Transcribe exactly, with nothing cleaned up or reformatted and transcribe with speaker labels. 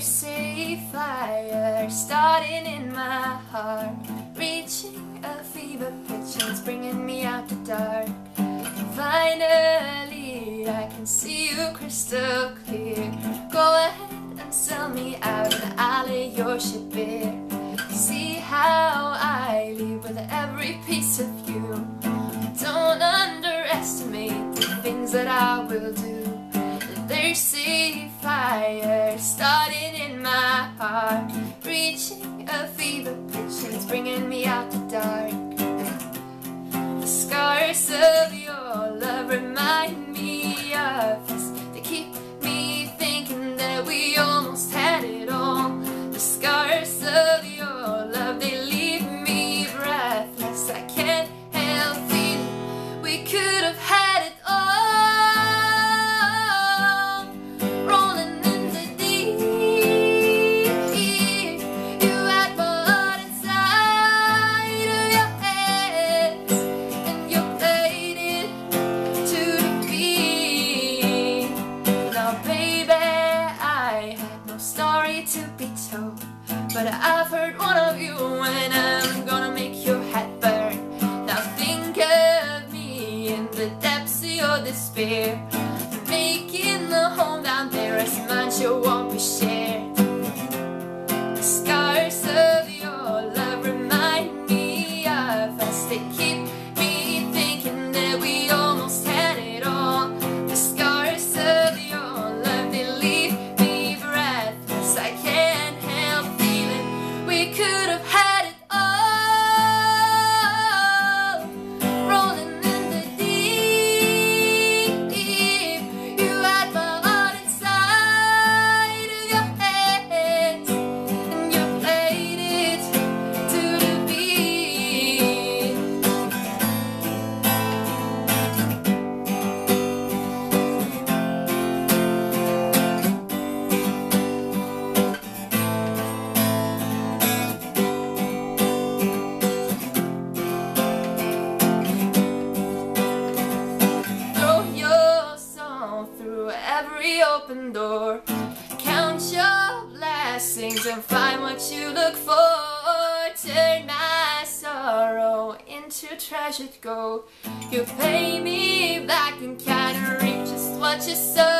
Speaker 1: There's a fire starting in my heart, reaching a fever pitch and it's bringing me out the dark. Finally, I can see you crystal clear. Go ahead and sell me out and I'll lay your ship bare. See how I leave with every piece of you. Don't underestimate the things that I will do. There's a fire starting in my heart, reaching a fever pitch and it's bringing me out the dark. The scars of your love remind me of us. They keep me thinking that we almost had it all. The scars of your love, they leave me breathless. I can't help feeling we could have had it all. To be told, but I've heard one of you and I'm gonna make your head burn. Now think of me in the depths of your despair, making the home down there as much you won't be shared. The scars of your love remind me of us. They keep me thinking that we almost had it all. The scars of your love, they leave me breathless. I can't help feeling we could have had it all. Rolling in the deep, you had my heart inside of your hands, and you played it to the beat. Throw your song through every open door. Count your blessings and find what you look for. Turn my sorrow into treasured gold. You pay me back and kind of reap just what you sow.